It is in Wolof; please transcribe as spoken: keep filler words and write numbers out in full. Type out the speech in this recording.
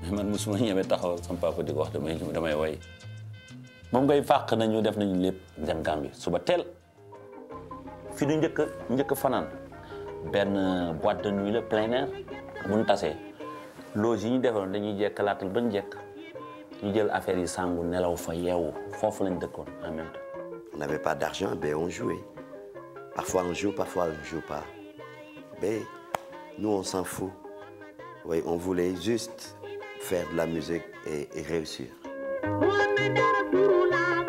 mais man mosuma ñeme taxaw sama papa di ko wax damay damay way moom ngay fàq nañu def nañu lépp dem Gambie suba teel fi ñu njëkk njëkk fanaan benn boîte de nuit la plein air bu ñu tasee loge yi ñu defoon dañuy jekkalaatal bañ jekk ñu jël affaire yi sangu nelaw fa yeewu foofu lañ dëkkoon en même temps. On n'avait pas d'argent, ben on jouait. Parfois on joue, parfois on ne joue pas. Mais nous on s'en fout. Oui, on voulait juste faire de la musique et, et réussir.